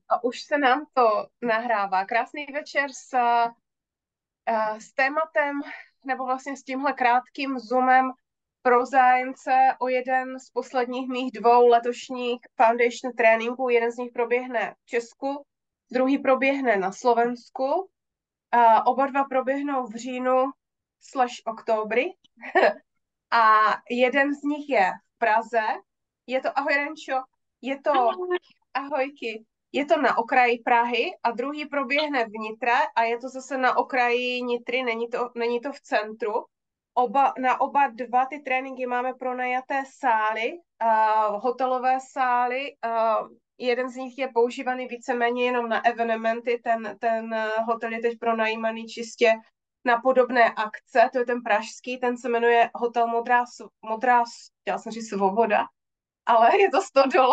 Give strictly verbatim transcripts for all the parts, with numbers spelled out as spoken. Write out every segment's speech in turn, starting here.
A už se nám to nahrává. Krásný večer s, eh, s tématem, nebo vlastně s tímhle krátkým zoomem pro zájemce o jeden z posledních mých dvou letošních foundation tréninků. Jeden z nich proběhne v Česku, druhý proběhne na Slovensku. A oba dva proběhnou v říjnu slash oktobri. A jeden z nich je v Praze. Je to, ahoj Renčo, je to, ahojky, je to na okraji Prahy a druhý proběhne v Nitre a je to zase na okraji Nitry, není to, není to v centru. Oba, na oba dva ty tréninky máme pronajaté sály, uh, hotelové sály. Uh, jeden z nich je používaný víceméně jenom na evenementy, ten, ten hotel je teď pronajímaný čistě na podobné akce, to je ten pražský, ten se jmenuje Hotel Modrá, Modrá chtěla jsem říct Svoboda, ale je to Stodola.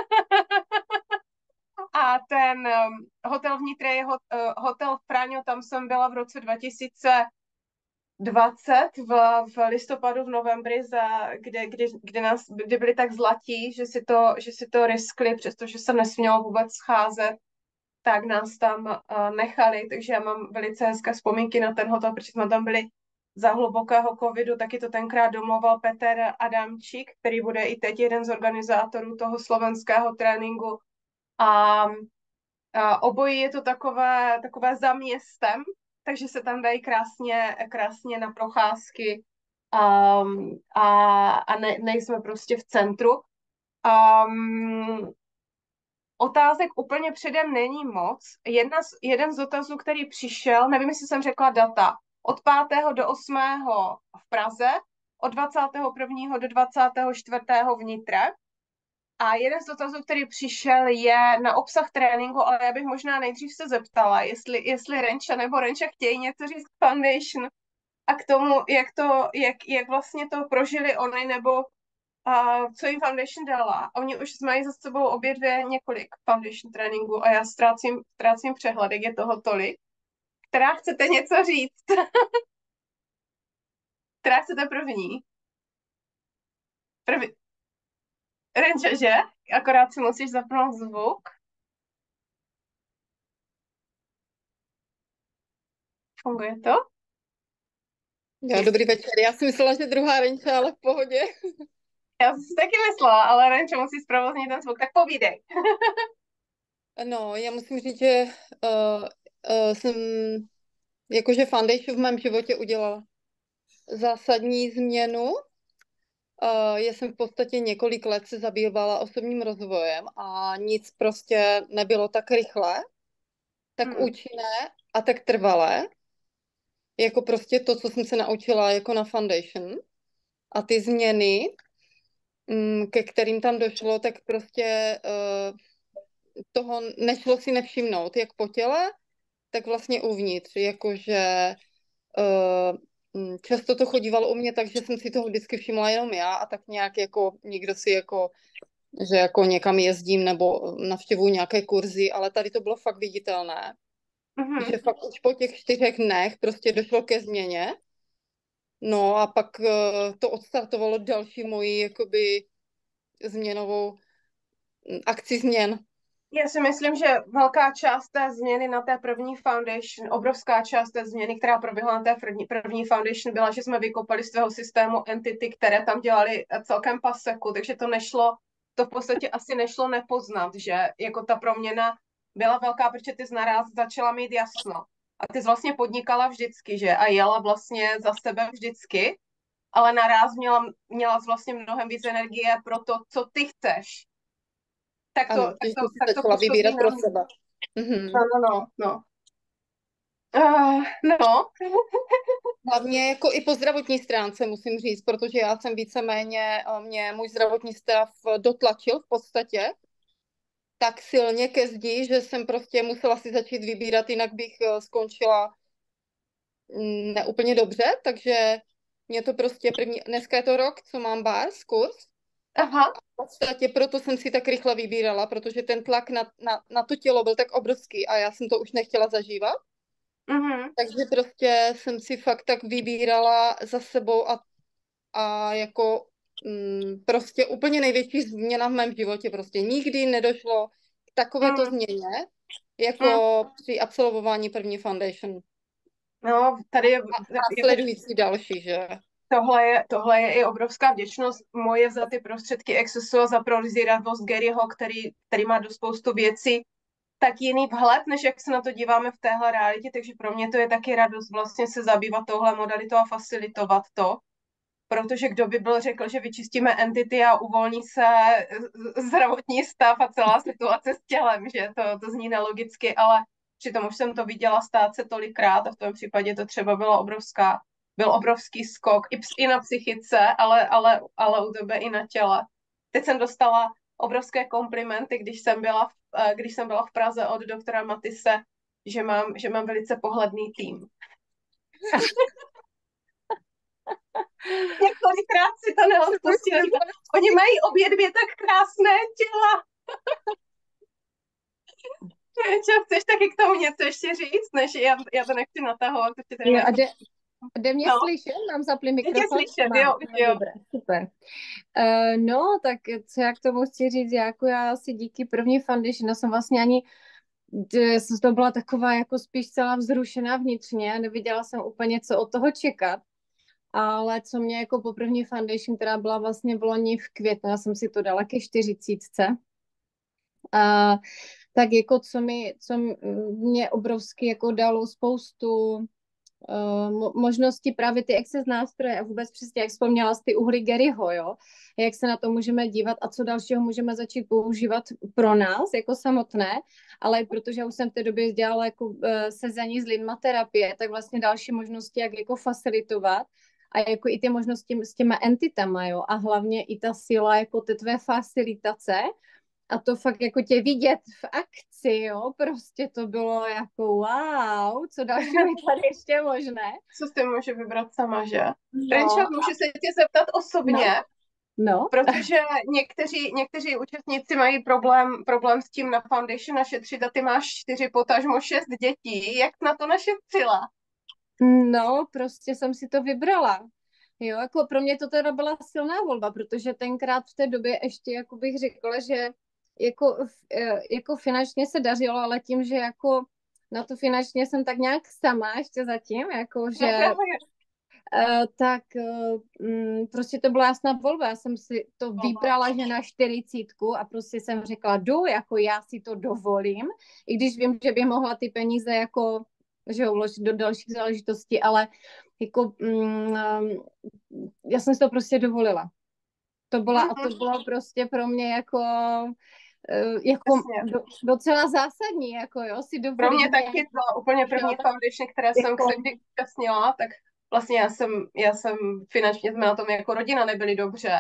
A ten um, hotel v Nitre je hot, uh, hotel Praňo, tam jsem byla v roce dva tisíce dvacet v, v listopadu, v novembri, za, kde, kde, kde, nás, kde byli tak zlatí, že si to, že si to riskli, přestože se nesmělo vůbec scházet, tak nás tam uh, nechali, takže já mám velice hezké vzpomínky na ten hotel, protože jsme tam byli za hlubokého covidu, taky to tenkrát domlouval Petr Adamčík, který bude i teď jeden z organizátorů toho slovenského tréninku. A, a obojí je to takové, takové za městem, takže se tam dají krásně, krásně na procházky um, a, a ne, nejsme prostě v centru. Um, Otázek úplně předem není moc. Jedna z, jeden z dotazů, který přišel, nevím, jestli jsem řekla data, od pátého do osmého v Praze, od dvacátého prvního do dvacátého čtvrtého v Nitre. A jeden z dotazů, který přišel, je na obsah tréninku, ale já bych možná nejdřív se zeptala, jestli, jestli Renča nebo Renča chtějí něco říct k Foundation a k tomu, jak, to, jak, jak vlastně to prožili oni, nebo uh, co jim Foundation dala. Oni už mají za sebou obě dvě několik Foundation tréninků a já ztrácím, ztrácím přehled, jak je toho tolik. Která chcete něco říct? Která chcete první? První. Renča, že? Akorát si musíš zapnout zvuk. Funguje to? Jo, dobrý večer. Já si myslela, že druhá Renča, ale v pohodě. Já jsem si taky myslela, ale Renčo musí zprovoznit ten zvuk, tak povídej. No, já musím říct, že uh, uh, jsem jakože Foundation v mém životě udělala zásadní změnu. Uh, já jsem v podstatě několik let se zabývala osobním rozvojem a nic prostě nebylo tak rychle, tak Hmm. účinné a tak trvalé, jako prostě to, co jsem se naučila jako na Foundation. A ty změny, mm, ke kterým tam došlo, tak prostě uh, toho nešlo si nevšimnout, jak po těle, tak vlastně uvnitř, jakože uh, často to chodívalo u mě tak, že jsem si toho vždycky všimla jenom já a tak nějak jako někdo si jako, že jako někam jezdím nebo navštěvuju nějaké kurzy, ale tady to bylo fakt viditelné, Mm-hmm. že fakt už po těch čtyřech dnech prostě došlo ke změně. No a pak uh, to odstartovalo další moji jakoby změnovou akci změn. Já si myslím, že velká část té změny na té první foundation, obrovská část té změny, která proběhla na té první, první foundation, byla, že jsme vykopali z svého systému entity, které tam dělali celkem paseku, takže to nešlo, to v podstatě asi nešlo nepoznat, že jako ta proměna byla velká, protože ty jsi naraz začala mít jasno. A ty jsi vlastně podnikala vždycky, že? A jela vlastně za sebe vždycky, ale naraz měla, měla jsi vlastně mnohem víc energie pro to, co ty chceš. Tak to, Ano, tak že to, to si tak to začala působí vybírat na pro mě. sebe. No, Mhm. no, no, no. Uh, no. Hlavně jako i po zdravotní stránce musím říct, protože já jsem víceméně, eh, mě můj zdravotní stav dotlačil v podstatě tak silně ke zdi, že jsem prostě musela si začít vybírat, jinak bych eh, skončila mm, neúplně dobře, takže mě to prostě první, dneska je to rok, co mám bars, kurz, Aha. v podstatě proto jsem si tak rychle vybírala, protože ten tlak na, na, na to tělo byl tak obrovský a já jsem to už nechtěla zažívat. Mhm. Takže prostě jsem si fakt tak vybírala za sebou a, a jako mm, prostě úplně největší změna v mém životě. Prostě nikdy nedošlo takovéto Mm, změně, mm. jako při absolvování první foundation No, tady je, a jako následující další, že? tohle je, tohle je i obrovská vděčnost moje za ty prostředky Exosu a za prozíravost Garyho, který, který má do spoustu věcí tak jiný vhled, než jak se na to díváme v téhle realitě, takže pro mě to je taky radost vlastně se zabývat touhle modalitou a facilitovat to, protože kdo by byl řekl, že vyčistíme entity a uvolní se zdravotní stav a celá situace s tělem, že to, to zní nelogicky, ale přitom už jsem to viděla stát se tolikrát a v tom případě to třeba byla obrovská, byl obrovský skok i, i na psychice, ale, ale, ale u tebe i na těle. Teď jsem dostala obrovské komplimenty, když jsem byla v, eh, když jsem byla v Praze od doktora Matise, že mám, že mám velice pohledný tým. Několikrát si to neodpustili. Oni mají obě dvě tak krásné těla. Čo, chceš taky k tomu něco ještě říct, než já, já to nechci natahovat. Jo, a jde, jde mě No. slyšet? Mám zaplý mikrofon? Tě slyšet, Mám. jo, jo. Dobré, super. Uh, no, tak co já k tomu chci říct, jako já asi díky první foundation, já jsem vlastně ani, to byla taková jako spíš celá vzrušená vnitřně, nevěděla jsem úplně, co od toho čekat, ale co mě jako po první foundation, která byla vlastně v loni v květnu, já jsem si to dala ke čtyřicítce, a tak jako co mi, co mě obrovsky jako dalo spoustu uh, možnosti právě ty access nástroje a vůbec přesně, jak vzpomněla z ty uhly Garyho, jo, jak se na to můžeme dívat a co dalšího můžeme začít používat pro nás jako samotné, ale i protože já už jsem v té době dělala jako uh, sezení z lidma terapie, tak vlastně další možnosti, jak jako facilitovat a jako i ty možnosti s těma entitama, jo, a hlavně i ta síla jako té tvé facilitace. A to fakt jako tě vidět v akci, jo, prostě to bylo jako wow, co dalšího je tady ještě možné. Co si může vybrat sama, že? No. Renča, můžu se tě zeptat osobně? No. no. Protože někteří, někteří účastníci mají problém, problém s tím na foundation našetřit a ty máš čtyři, potažmo šest dětí. Jak na to našetřila? No, prostě jsem si to vybrala. Jo, jako pro mě to teda byla silná volba, protože tenkrát v té době ještě, jako bych řekla, že jako, jako finančně se dařilo, ale tím, že jako na to finančně jsem tak nějak sama ještě zatím, jako že uh, tak uh, prostě to byla jasná volba. Já jsem si to vybrala, že na čtyřicítku a prostě jsem řekla, jdu, jako já si to dovolím, i když vím, že bych mohla ty peníze jako že ho vložit do dalších záležitostí, ale jako mm, já jsem si to prostě dovolila. To byla, a to bylo prostě pro mě jako jako do, docela zásadní, jako jo, si dovolit. Pro mě taky byla úplně první jo, foundation, které jako... jsem se kdy účastnila, tak vlastně já jsem, já jsem finančně jsme na tom jako rodina nebyli dobře,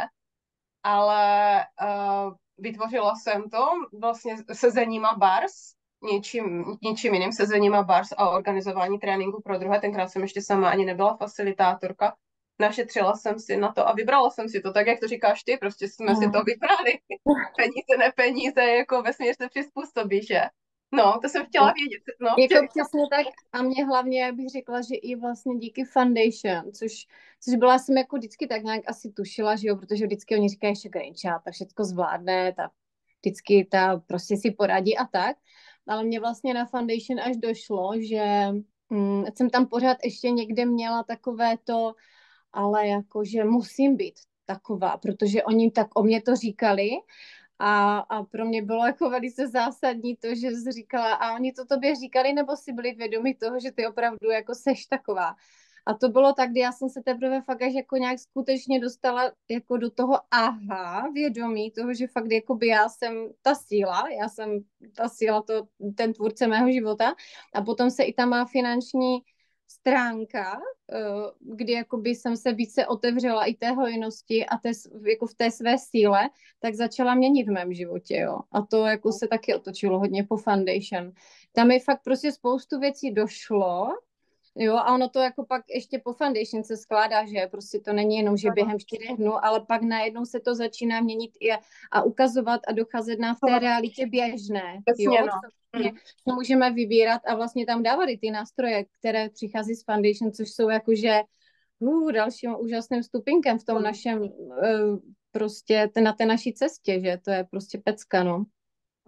ale uh, vytvořila jsem to vlastně sezeníma bars, něčím, něčím jiným sezeníma bars a organizování tréninku pro druhé. Tenkrát jsem ještě sama ani nebyla facilitátorka. Našetřila jsem si na to a vybrala jsem si to, tak jak to říkáš ty, prostě jsme mm. si to vybrali. Peníze, ne peníze, jako vesmír se přizpůsobí, že? No, to jsem chtěla vědět. No, jako chtěla... přesně tak a mě hlavně, já bych řekla, že i vlastně díky foundation, což, což byla jsem jako vždycky tak nějak asi tušila, že jo, protože vždycky oni říkají, že Grinča, ta všechno zvládne, ta vždycky ta prostě si poradí a tak, ale mě vlastně na foundation až došlo, že hm, jsem tam pořád ještě někde měla takové to, ale jako, že musím být taková, protože oni tak o mě to říkali a, a pro mě bylo jako velice zásadní to, že jsi říkala, a oni to tobě říkali, nebo si byli vědomi toho, že ty opravdu jako seš taková. A to bylo tak, kdy já jsem se teprve fakt až jako nějak skutečně dostala jako do toho aha, vědomí toho, že fakt jakoby já jsem ta síla, já jsem ta síla, to, ten tvůrce mého života a potom se i ta má finanční stránka, kdy jakoby jsem se více otevřela i té hojnosti a té, jako v té své síle, tak začala měnit v mém životě, jo. A to jako se taky otočilo hodně po foundation. Tam mi fakt prostě spoustu věcí došlo, jo, a ono to jako pak ještě po foundation se skládá, že prostě to není jenom, že během čtyřech dnů, ale pak najednou se to začíná měnit i a ukazovat a docházet nám v té realitě běžné, jo, co můžeme vybírat a vlastně tam dávat i ty nástroje, které přichází z foundation, což jsou jakože uh, dalším úžasným stupinkem v tom našem uh, prostě na té naší cestě, že to je prostě pecka, no.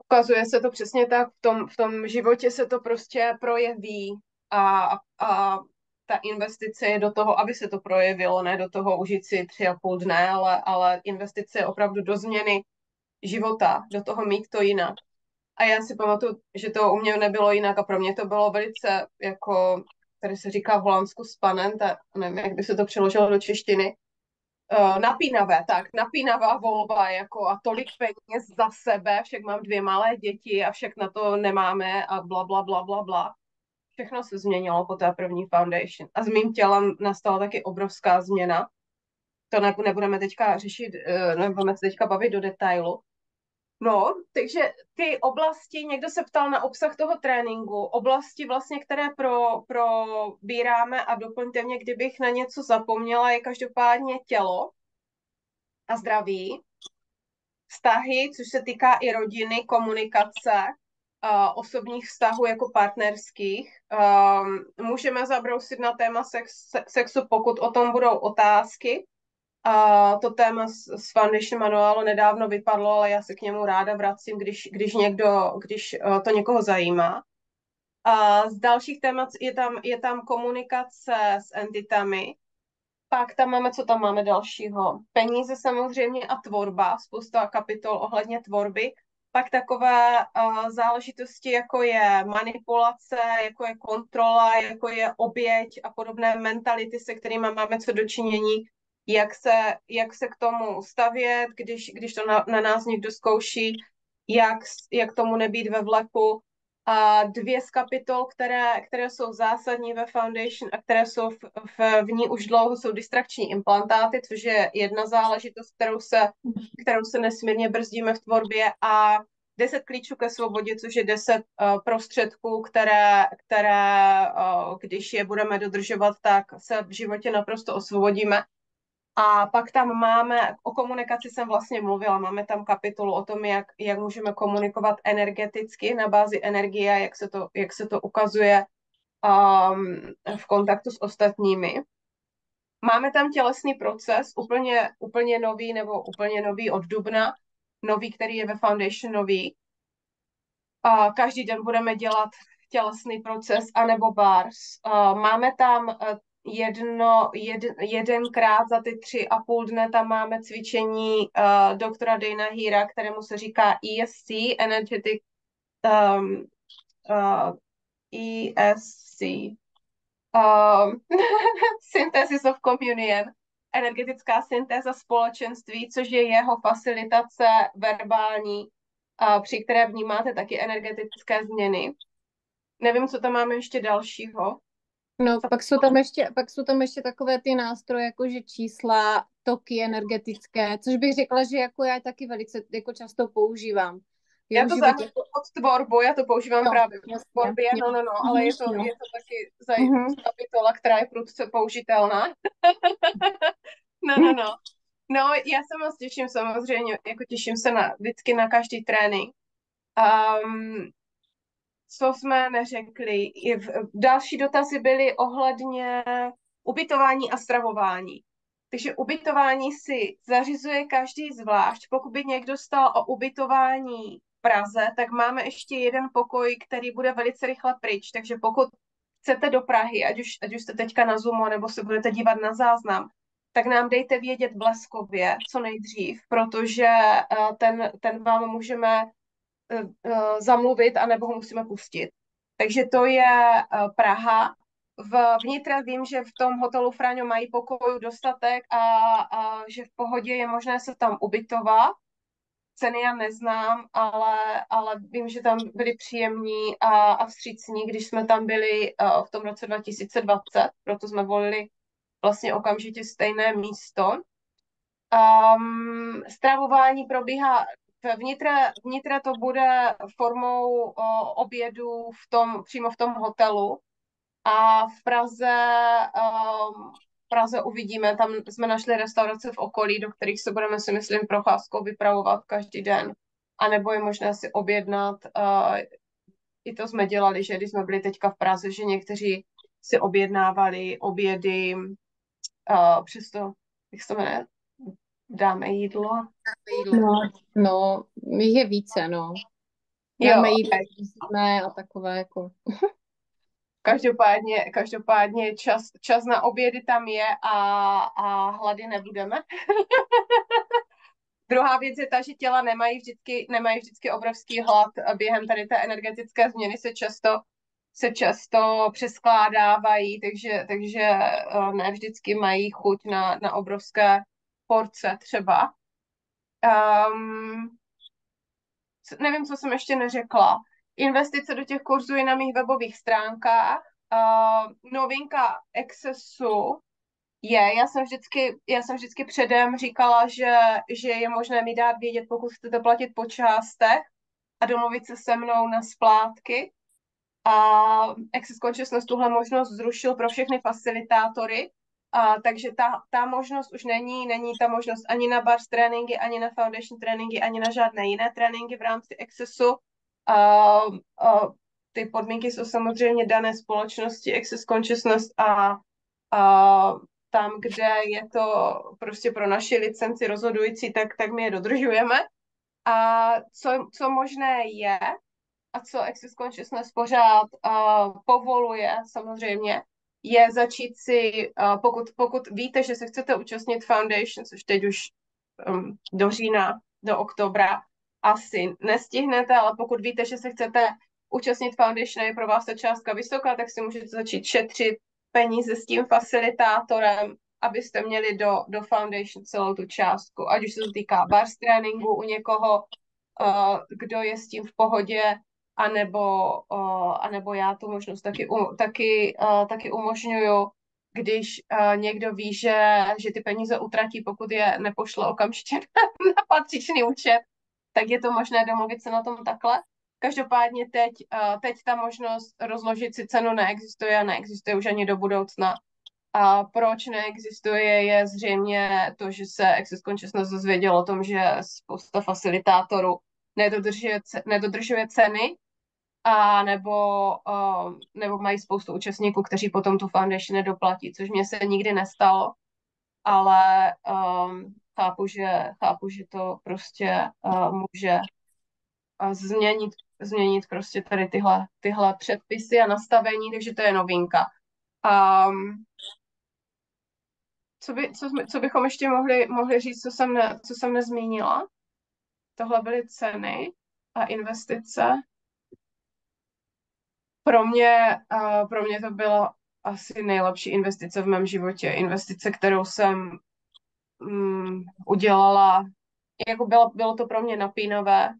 ukazuje se to přesně tak, v tom, v tom životě se to prostě projeví a, a ta investice je do toho, aby se to projevilo, ne do toho užít si tři a půl dne, ale, ale investice je opravdu do změny života, do toho mít to jinak. A já si pamatuju, že to u mě nebylo jinak a pro mě to bylo velice, jako, tady se říká v Holandsku spanent, a nevím, jak by se to přeložilo do češtiny, uh, napínavé, tak, napínavá volba, jako a tolik peněz za sebe, však mám dvě malé děti a však na to nemáme a bla, bla, bla, bla, bla. Všechno se změnilo po té první foundation. A s mým tělem nastala taky obrovská změna. To ne, nebudeme teďka řešit, uh, nebudeme se teďka bavit do detailu. No, takže ty oblasti, někdo se ptal na obsah toho tréninku, oblasti vlastně, které pro, probíráme a doplňte mě, kdybych na něco zapomněla, je každopádně tělo a zdraví, vztahy, což se týká i rodiny, komunikace, uh, osobních vztahů jako partnerských. Um, můžeme zabrousit na téma sex, sexu, pokud o tom budou otázky. A to téma z, z Foundation manuálu nedávno vypadlo, ale já se k němu ráda vracím, když, když, někdo, když uh, to někoho zajímá. A z dalších témat je tam, je tam komunikace s entitami. Pak tam máme, co tam máme dalšího? Peníze samozřejmě a tvorba, spousta kapitol ohledně tvorby. Pak takové uh, záležitosti, jako je manipulace, jako je kontrola, jako je oběť a podobné mentality, se kterými máme co dočinění, jak se, jak se k tomu stavět, když, když to na, na nás někdo zkouší, jak, jak tomu nebýt ve vleku. A dvě z kapitol, které, které jsou zásadní ve Foundation a které jsou v, v, v ní už dlouho, jsou distrakční implantáty, což je jedna záležitost, kterou se, kterou se nesmírně brzdíme v tvorbě, a deset klíčů ke svobodě, což je deset uh, prostředků, které, které uh, když je budeme dodržovat, tak se v životě naprosto osvobodíme. A pak tam máme, o komunikaci jsem vlastně mluvila, máme tam kapitolu o tom, jak, jak můžeme komunikovat energeticky na bázi energie, jak se to, jak se to ukazuje um, v kontaktu s ostatními. Máme tam tělesný proces, úplně, úplně nový nebo úplně nový od dubna, nový, který je ve Foundation nový. A každý den budeme dělat tělesný proces anebo bars. Uh, máme tam uh, jedno, jed, jedenkrát za ty tři a půl dne tam máme cvičení uh, doktora Dana Heera, kterému se říká E S C, Energetic um, uh, E S C, um, Synthesis of Communion, energetická syntéza společenství, což je jeho facilitace verbální, uh, při které vnímáte taky energetické změny. Nevím, co tam máme ještě dalšího. No, pak jsou tam ještě, pak jsou tam ještě takové ty nástroje, jako že čísla, toky energetické, což bych řekla, že jako já taky velice jako často používám. Já to zahrnu od tvorbu, já to používám no, právě jasně, v tvorbě, no, no, no, ale je to, no. je to taky zajímavá uh-huh. kapitola, která je prudce použitelná. no, no, no. No, já se moc těším samozřejmě, jako těším se na, vždycky na každý trénink. Um, co jsme neřekli. Další dotazy byly ohledně ubytování a stravování. Takže ubytování si zařizuje každý zvlášť. Pokud by někdo stál o ubytování v Praze, tak máme ještě jeden pokoj, který bude velice rychle pryč. Takže pokud chcete do Prahy, ať už, ať už jste teďka na Zoomu, nebo se budete dívat na záznam, tak nám dejte vědět bleskově co nejdřív, protože ten, ten vám můžeme zamluvit, anebo ho musíme pustit. Takže to je Praha. V vnitra vím, že v tom hotelu Fráňo mají pokojů dostatek a, a že v pohodě je možné se tam ubytovat. Ceny já neznám, ale, ale vím, že tam byli příjemní a, a vstřícní, když jsme tam byli uh, v tom roce dva tisíce dvacet, proto jsme volili vlastně okamžitě stejné místo. Um, stravování probíhá vnitra, vnitra to bude formou o, obědu v tom, přímo v tom hotelu. A v Praze, um, v Praze uvidíme, tam jsme našli restaurace v okolí, do kterých se budeme, si myslím, procházkou vypravovat každý den. A nebo je možné si objednat, uh, i to jsme dělali, že když jsme byli teďka v Praze, že někteří si objednávali obědy, uh, přesto, jak se to jmenuje, dáme jídlo. No, no, jich je více, no. dáme Jo, jídlo, jsme a takové jako. každopádně, každopádně čas, čas na obědy tam je a, a hlady nebudeme. Druhá věc je ta, že těla nemají vždycky, nemají vždycky obrovský hlad a během tady té energetické změny se často, se často přeskládávají, takže, takže eh, ne vždycky mají chuť na, na obrovské porce třeba. Um, nevím, co jsem ještě neřekla. Investice do těch kurzů je na mých webových stránkách. Uh, novinka Accessu je, já jsem vždycky, já jsem vždycky předem říkala, že, že je možné mi dát vědět, pokud chcete platit po částech a domluvit se se mnou na splátky. A Access Consciousness tuhle možnost zrušil pro všechny facilitátory, a, takže ta, ta možnost už není, není ta možnost ani na bars tréninky, ani na foundation tréninky, ani na žádné jiné tréninky v rámci Accessu. A, a, ty podmínky jsou samozřejmě dané společnosti Access Consciousness a, a tam, kde je to prostě pro naši licenci rozhodující, tak, tak my je dodržujeme. A co, co možné je, a co Access Consciousness pořád uh, povoluje samozřejmě, je začít si, uh, pokud, pokud víte, že se chcete účastnit Foundation, což teď už um, do října, do oktobra asi nestihnete, ale pokud víte, že se chcete účastnit Foundation a je pro vás ta částka vysoká, tak si můžete začít šetřit peníze s tím facilitátorem, abyste měli do, do Foundation celou tu částku. Ať už se to týká bars tréninku u někoho, uh, kdo je s tím v pohodě, anebo, uh, anebo já tu možnost taky, um, taky, uh, taky umožňuju, když uh, někdo ví, že, že ty peníze utratí, pokud je nepošle okamžitě na, na patřičný účet, tak je to možné domluvit se na tom takhle. Každopádně teď, uh, teď ta možnost rozložit si cenu neexistuje a neexistuje už ani do budoucna. A proč neexistuje, je zřejmě to, že se Access Consciousness dozvěděl o tom, že spousta facilitátorů nedodržuje, nedodržuje ceny, a nebo, uh, nebo mají spoustu účastníků, kteří potom tu foundation nedoplatí, což mně se nikdy nestalo, ale um, chápu, že, chápu, že to prostě uh, může uh, změnit, změnit prostě tady tyhle, tyhle předpisy a nastavení, takže to je novinka. Um, co, by, co, co bychom ještě mohli, mohli říct, co jsem, ne, co jsem nezmínila? Tohle byly ceny a investice. Pro mě, uh, pro mě to byla asi nejlepší investice v mém životě. Investice, kterou jsem um, udělala, jako bylo, bylo to pro mě napínavé,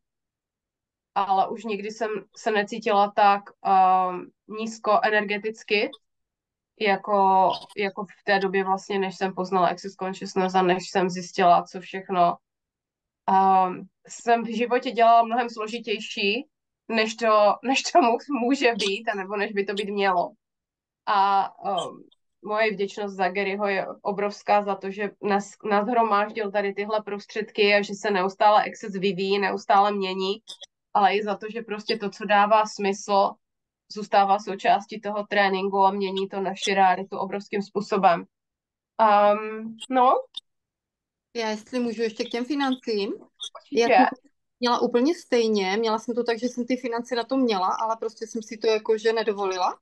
ale už nikdy jsem se necítila tak um, nízko energeticky, jako, jako v té době vlastně, než jsem poznala Access Consciousness a než jsem zjistila, co všechno um, jsem v životě dělala mnohem složitější, než to, než to může být, anebo než by to být mělo. A um, moje vděčnost za Garyho je obrovská za to, že nas, nashromáždil tady tyhle prostředky a že se neustále Access vyvíjí, neustále mění, ale i za to, že prostě to, co dává smysl, zůstává součástí toho tréninku a mění to naši realitu obrovským způsobem. Um, no. Já jestli můžu ještě k těm financím. Určitě. Já jsem to měla úplně stejně. Měla jsem to tak, že jsem ty finance na to měla, ale prostě jsem si to jakože nedovolila.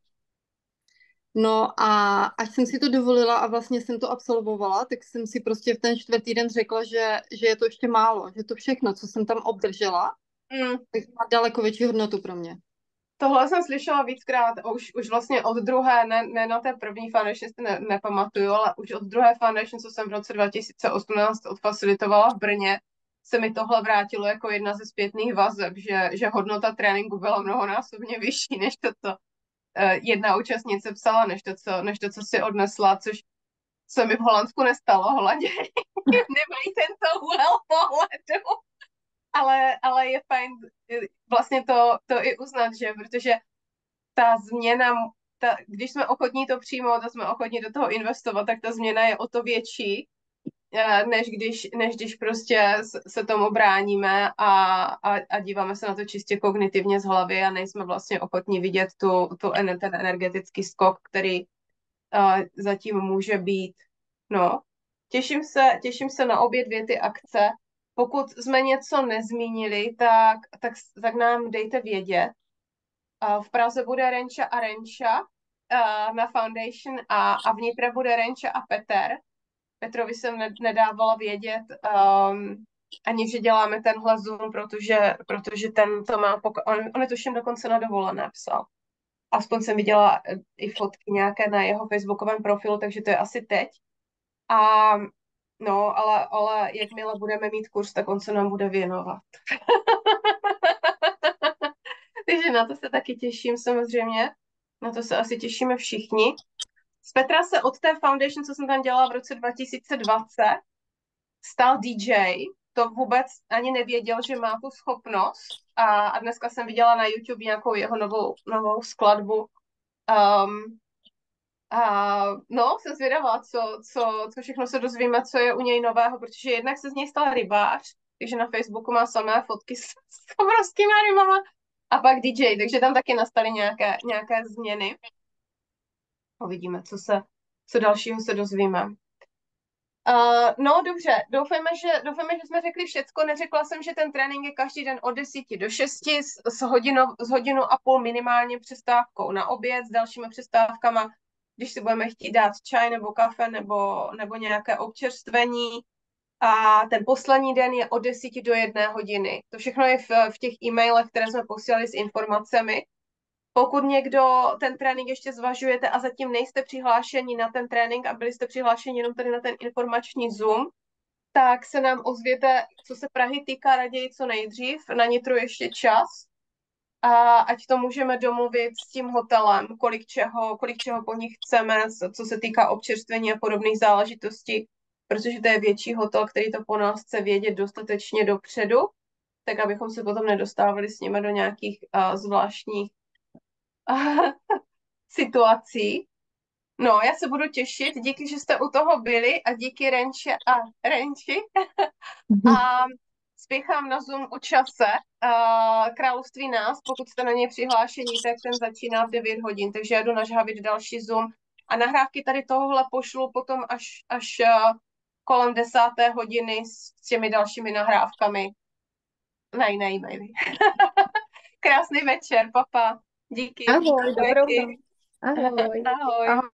No a až jsem si to dovolila a vlastně jsem to absolvovala, tak jsem si prostě v ten čtvrtý den řekla, že, že je to ještě málo, že to všechno, co jsem tam obdržela, Mm. tak má daleko větší hodnotu pro mě. Tohle jsem slyšela víckrát, už, už vlastně od druhé, ne, ne na té první foundation si ne, nepamatuju, ale už od druhé foundation, co jsem v roce dva tisíce osmnáct odfacilitovala v Brně, se mi tohle vrátilo jako jedna ze zpětných vazeb, že, že hodnota tréninku byla mnohonásobně vyšší, než to, co uh, jedna účastnice psala, než to, co, než to, co si odnesla, což se mi v Holandsku nestalo, Holanděni nemají tento úhel pohledu. Ale, ale je fajn vlastně to, to i uznat, že protože ta změna, ta, když jsme ochotní to přijmout a jsme ochotní do toho investovat, tak ta změna je o to větší, než když, než když prostě se tomu bráníme a, a, a díváme se na to čistě kognitivně z hlavy a nejsme vlastně ochotní vidět tu, tu, ten energetický skok, který uh, zatím může být. No, těším se, těším se na obě dvě ty akce. pokud jsme něco nezmínili, tak, tak, tak nám dejte vědět. Uh, v Praze bude Renča a Renča uh, na Foundation a, a vnitra bude Renča a Peter. Petrovi jsem ne, nedávala vědět, um, ani že děláme tenhle Zoom, protože, protože ten to má, pok- on, on je tuším dokonce na dovolené psal. Aspoň jsem viděla i fotky nějaké na jeho facebookovém profilu, takže to je asi teď. A no, ale, ale jakmile budeme mít kurz, tak on se nám bude věnovat. Takže na to se taky těším samozřejmě. Na to se asi těšíme všichni. Z Petra se od té foundation, co jsem tam dělala v roce dva tisíce dvacet, stal D J. To vůbec ani nevěděl, že má tu schopnost. A, a dneska jsem viděla na YouTube nějakou jeho novou, novou skladbu. Um, a no, jsem zvědavá, co, co, co všechno se dozvíme, co je u něj nového, protože jednak se z něj stal rybář, takže na Facebooku má samé fotky s, s obrovskýma rybama. A pak D J, takže tam taky nastaly nějaké, nějaké změny. Uvidíme, co se, co dalšího se dozvíme. Uh, no dobře, doufáme že, doufáme, že jsme řekli všecko. Neřekla jsem, že ten trénink je každý den od deseti do šesti s, s, hodinu, s hodinu a půl minimálně přestávkou na oběd, s dalšími přestávkama, když si budeme chtít dát čaj nebo kafe nebo, nebo nějaké občerstvení. A ten poslední den je od deseti do jedné hodiny. To všechno je v, v těch e-mailech, které jsme posílali s informacemi. Pokud někdo ten trénink ještě zvažujete a zatím nejste přihlášeni na ten trénink a byli jste přihlášeni jenom tady na ten informační Zoom, tak se nám ozvěte, co se Prahy týká, raději co nejdřív. Na Nitru ještě čas. A ať to můžeme domluvit s tím hotelem, kolik čeho, kolik čeho po nich chceme, co se týká občerstvení a podobných záležitostí, protože to je větší hotel, který to po nás chce vědět dostatečně dopředu, tak abychom se potom nedostávali s nimi do nějakých uh, zvláštních situací. No, já se budu těšit. Díky, že jste u toho byli a díky Renče a Renči. A spěchám na Zoom o čase. Uh, Království nás, pokud jste na něj přihlášení, tak ten začíná v devět hodin, takže já jdu nažhavit další Zoom. A nahrávky tady tohohle pošlu potom až, až uh, kolem desáté hodiny s těmi dalšími nahrávkami na jiné e-maily. Krásný večer, papa. Díky. Ahoj, dobrou noc. Ahoj. Ahoj. Ahoj.